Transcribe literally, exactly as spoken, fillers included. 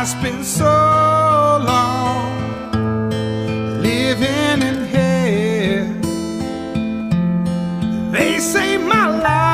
spent so long living in hell. They say my life